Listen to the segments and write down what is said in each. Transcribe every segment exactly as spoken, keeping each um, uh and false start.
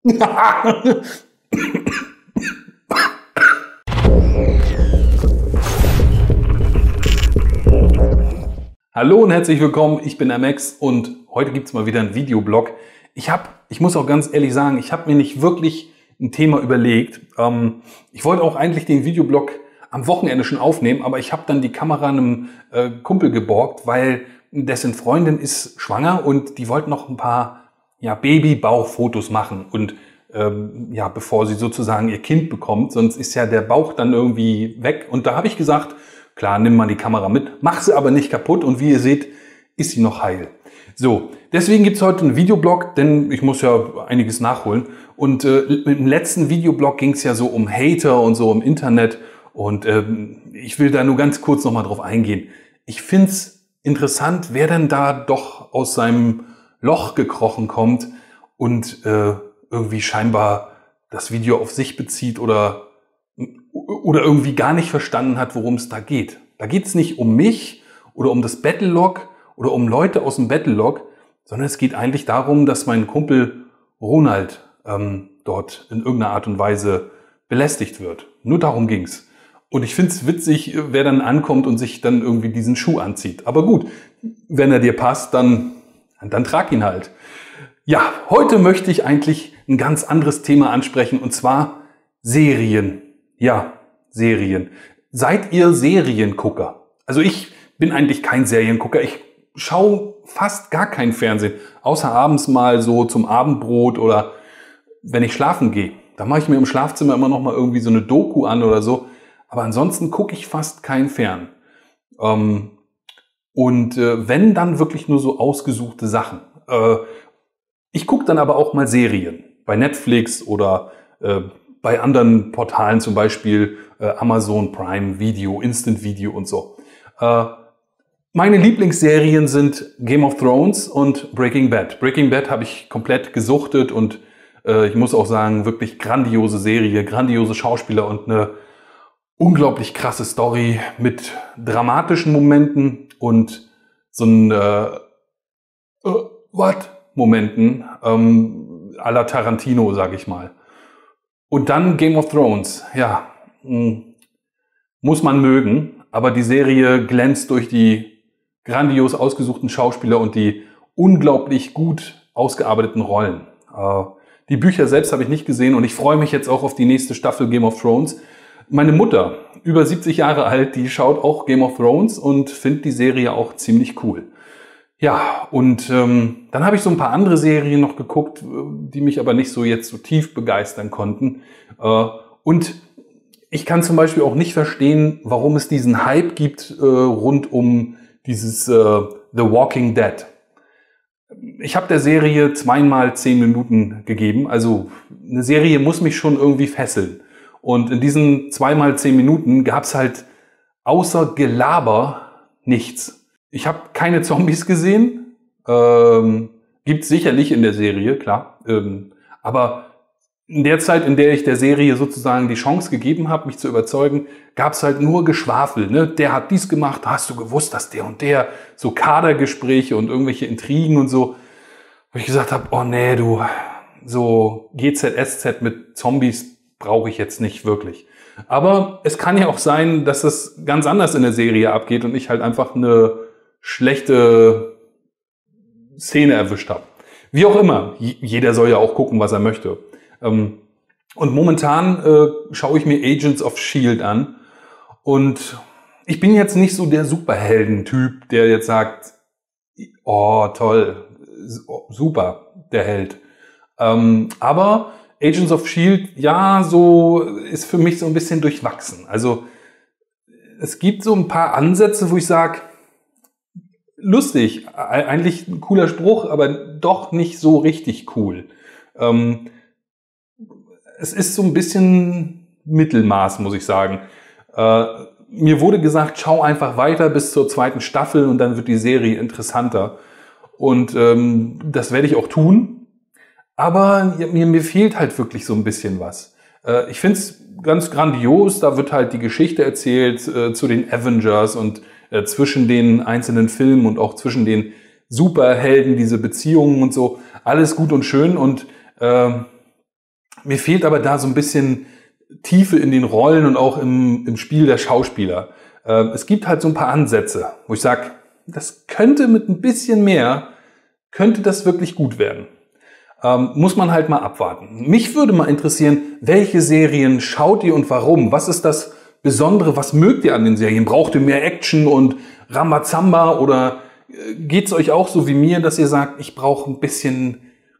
Hallo und herzlich willkommen, ich bin M X und heute gibt es mal wieder einen Videoblog. Ich habe, ich muss auch ganz ehrlich sagen, ich habe mir nicht wirklich ein Thema überlegt. Ähm, ich wollte auch eigentlich den Videoblog am Wochenende schon aufnehmen, aber ich habe dann die Kamera einem äh, Kumpel geborgt, weil dessen Freundin ist schwanger und die wollten noch ein paar ja, Babybauchfotos machen und ähm, ja, bevor sie sozusagen ihr Kind bekommt, sonst ist ja der Bauch dann irgendwie weg. Und da habe ich gesagt, klar, nimm mal die Kamera mit, mach sie aber nicht kaputt und wie ihr seht, ist sie noch heil. So, deswegen gibt's heute einen Videoblog, denn ich muss ja einiges nachholen. Und äh, im letzten Videoblog ging's ja so um Hater und so im Internet. Und ähm, ich will da nur ganz kurz nochmal drauf eingehen. Ich find's interessant, wer denn da doch aus seinem Loch gekrochen kommt und äh, irgendwie scheinbar das Video auf sich bezieht oder, oder irgendwie gar nicht verstanden hat, worum es da geht. Da geht's nicht um mich oder um das Battlelog oder um Leute aus dem Battlelog, sondern es geht eigentlich darum, dass mein Kumpel Ronald ähm, dort in irgendeiner Art und Weise belästigt wird. Nur darum ging's. Und ich find's witzig, wer dann ankommt und sich dann irgendwie diesen Schuh anzieht. Aber gut, wenn er dir passt, dann, dann trag ihn halt. Ja, heute möchte ich eigentlich ein ganz anderes Thema ansprechen, und zwar Serien. Ja, Serien. Seid ihr Seriengucker? Also ich bin eigentlich kein Seriengucker. Ich schaue fast gar kein Fernsehen, außer abends mal so zum Abendbrot oder wenn ich schlafen gehe. Da mache ich mir im Schlafzimmer immer noch mal irgendwie so eine Doku an oder so. Aber ansonsten gucke ich fast kein Fern. Ähm, und äh, wenn, dann wirklich nur so ausgesuchte Sachen. Äh, ich gucke dann aber auch mal Serien. Bei Netflix oder äh, bei anderen Portalen, zum Beispiel äh, Amazon Prime Video, Instant Video und so. Äh, meine Lieblingsserien sind Game of Thrones und Breaking Bad. Breaking Bad habe ich komplett gesuchtet und äh, ich muss auch sagen, wirklich grandiose Serie, grandiose Schauspieler und eine unglaublich krasse Story mit dramatischen Momenten und so ein äh, äh, what? Momenten ähm, à la Tarantino, sag ich mal. Und dann Game of Thrones. Ja, mh, muss man mögen, aber die Serie glänzt durch die grandios ausgesuchten Schauspieler und die unglaublich gut ausgearbeiteten Rollen. Äh, die Bücher selbst habe ich nicht gesehen und ich freue mich jetzt auch auf die nächste Staffel Game of Thrones. Meine Mutter, über siebzig Jahre alt, die schaut auch Game of Thrones und findet die Serie auch ziemlich cool. Ja, und ähm, dann habe ich so ein paar andere Serien noch geguckt, die mich aber nicht so jetzt so tief begeistern konnten. Äh, und ich kann zum Beispiel auch nicht verstehen, warum es diesen Hype gibt äh, rund um dieses äh, The Walking Dead. Ich habe der Serie zweimal zehn Minuten gegeben. Also eine Serie muss mich schon irgendwie fesseln. Und in diesen zweimal zehn Minuten gab's halt außer Gelaber nichts. Ich habe keine Zombies gesehen. Ähm, gibt's sicherlich in der Serie, klar. Ähm, aber in der Zeit, in der ich der Serie sozusagen die Chance gegeben habe, mich zu überzeugen, gab's halt nur Geschwafel. Ne? Der hat dies gemacht, hast du gewusst, dass der und der, so Kadergespräche und irgendwelche Intrigen und so. Wo ich gesagt habe, oh nee, du, so G Z S Z mit Zombies brauche ich jetzt nicht wirklich. Aber es kann ja auch sein, dass es ganz anders in der Serie abgeht und ich halt einfach eine schlechte Szene erwischt habe. Wie auch immer, jeder soll ja auch gucken, was er möchte. Und momentan äh, schaue ich mir Agents of Shield an und ich bin jetzt nicht so der Superhelden-Typ, der jetzt sagt, oh toll, super, der Held. Ähm, aber Agents of Shield, ja, so ist für mich so ein bisschen durchwachsen. Also es gibt so ein paar Ansätze, wo ich sage, lustig, eigentlich ein cooler Spruch, aber doch nicht so richtig cool. Ähm, es ist so ein bisschen Mittelmaß, muss ich sagen. Äh, mir wurde gesagt, schau einfach weiter bis zur zweiten Staffel und dann wird die Serie interessanter. Und ähm, das werde ich auch tun. Aber mir, mir fehlt halt wirklich so ein bisschen was. Äh, ich finde es ganz grandios, da wird halt die Geschichte erzählt äh, zu den Avengers und äh, zwischen den einzelnen Filmen und auch zwischen den Superhelden, diese Beziehungen und so. Alles gut und schön und äh, mir fehlt aber da so ein bisschen Tiefe in den Rollen und auch im, im Spiel der Schauspieler. Äh, es gibt halt so ein paar Ansätze, wo ich sage, das könnte mit ein bisschen mehr, könnte das wirklich gut werden. Ähm, muss man halt mal abwarten. Mich würde mal interessieren, welche Serien schaut ihr und warum? Was ist das Besondere? Was mögt ihr an den Serien? Braucht ihr mehr Action und Rambazamba oder äh, geht's euch auch so wie mir, dass ihr sagt, ich brauche ein bisschen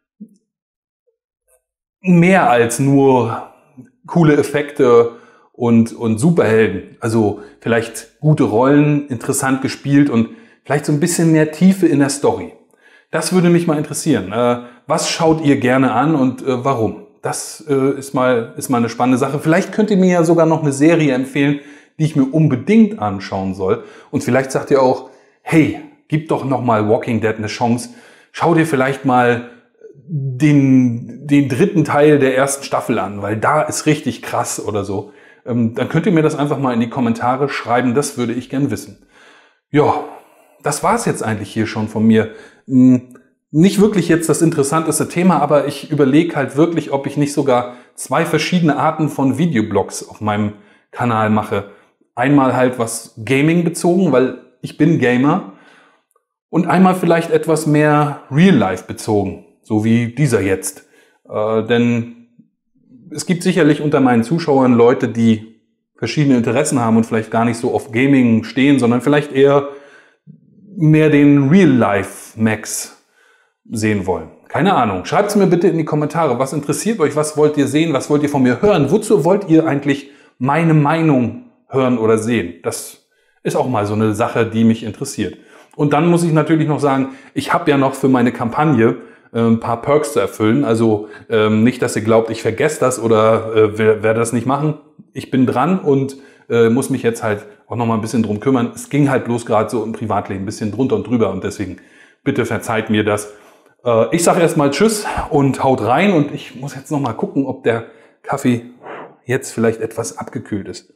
mehr als nur coole Effekte und, und Superhelden. Also vielleicht gute Rollen, interessant gespielt und vielleicht so ein bisschen mehr Tiefe in der Story. Das würde mich mal interessieren. Äh, was schaut ihr gerne an und äh, warum? Das äh, ist mal, ist mal eine spannende Sache. Vielleicht könnt ihr mir ja sogar noch eine Serie empfehlen, die ich mir unbedingt anschauen soll. Und vielleicht sagt ihr auch, hey, gib doch noch mal Walking Dead eine Chance. Schau dir vielleicht mal den, den dritten Teil der ersten Staffel an, weil da ist richtig krass oder so. Ähm, dann könnt ihr mir das einfach mal in die Kommentare schreiben. Das würde ich gern wissen. Ja, das war's jetzt eigentlich hier schon von mir. Hm, nicht wirklich jetzt das interessanteste Thema, aber ich überlege halt wirklich, ob ich nicht sogar zwei verschiedene Arten von Videoblogs auf meinem Kanal mache. Einmal halt was Gaming bezogen, weil ich bin Gamer. Und einmal vielleicht etwas mehr Real-Life bezogen, so wie dieser jetzt. Äh, denn es gibt sicherlich unter meinen Zuschauern Leute, die verschiedene Interessen haben und vielleicht gar nicht so auf Gaming stehen, sondern vielleicht eher mehr den Real-Life-Max sehen wollen. Keine Ahnung. Schreibt es mir bitte in die Kommentare. Was interessiert euch? Was wollt ihr sehen? Was wollt ihr von mir hören? Wozu wollt ihr eigentlich meine Meinung hören oder sehen? Das ist auch mal so eine Sache, die mich interessiert. Und dann muss ich natürlich noch sagen, ich habe ja noch für meine Kampagne äh, ein paar Perks zu erfüllen. Also ähm, nicht, dass ihr glaubt, ich vergesse das oder äh, werde das nicht machen. Ich bin dran und äh, muss mich jetzt halt auch noch mal ein bisschen drum kümmern. Es ging halt bloß gerade so im Privatleben ein bisschen drunter und drüber und deswegen bitte verzeiht mir das. Äh, ich sage erstmal Tschüss und haut rein und ich muss jetzt noch mal gucken, ob der Kaffee jetzt vielleicht etwas abgekühlt ist.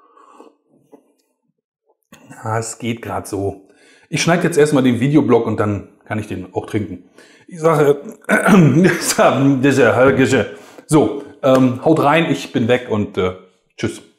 Ah, es geht gerade so. Ich schneide jetzt erstmal den Videoblog und dann kann ich den auch trinken. Ich sage, so, ähm, haut rein, ich bin weg und äh, tschüss.